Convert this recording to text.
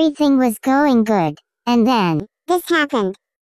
Everything was going good, and then, this happened.